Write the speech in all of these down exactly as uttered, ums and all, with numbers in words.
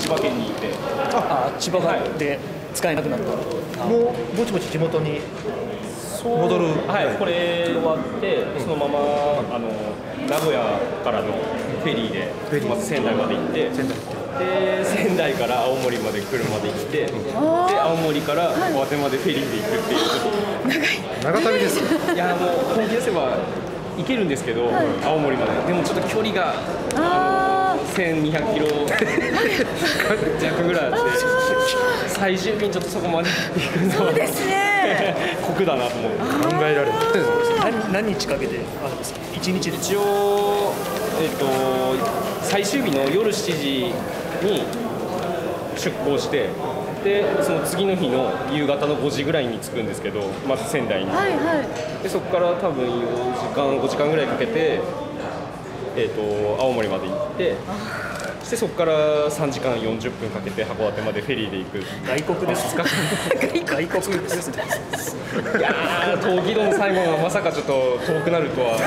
千葉県にいて、 あ、千葉で使えなくなった。 もうぼちぼち地元に戻る。 はい、これ終わってそのままあの名古屋からのフェリーでまず仙台まで行って、で仙台から青森まで車で来て、で青森から函館までフェリーで行くっていうちょっと長旅です。 いやもう本気出せば行けるんですけど、青森まででもちょっと距離がせんにひゃくキロ弱ぐらいあって、最終日にちょっとそこまで行くのはそうですね。 酷だなと思って考えられる。 何何日かけてあるんですか。一日で。 一応えっと最終日の夜しちじに出港して、でその次の日の夕方のごじぐらいに着くんですけど、まず仙台に、 はいはでそこから多分よじかんごじかんぐらいかけて、えっと青森まで行って、そしてそこからさんじかんよんじゅっぷんかけて函館までフェリーで行く。 外国ですか。外国ですね。 いやー、冬季の最後がまさかちょっと遠くなるとは。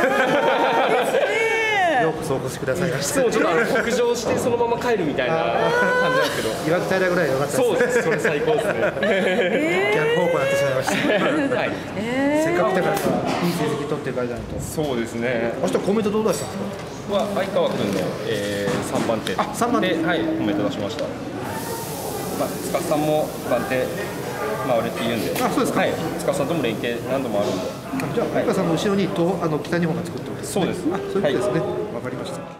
ようこそお越しくださいました。 そう、ちょっとあの北上してそのまま帰るみたいな感じなんですけど。 岩木平ぐらい良かったです。 そうです、それ最高ですね。 逆方向になってしまいました。 はい。 せっかく来たからいい成績取って帰らないと。 そうですね。 明日コメントどう出したんですか。 は相川君の、えー、さんばん手。 あ、さんばん手で、はい、コメント出しました。まあ、塚さんも番手回れって言うんで。 あ、そうですか。 はい、塚さんとも連携何度もあるんで。 じゃあ、相川さんの後ろに東あの北日本が作ってるんですね。 そうです。 あ、そういうことですね。わかりました。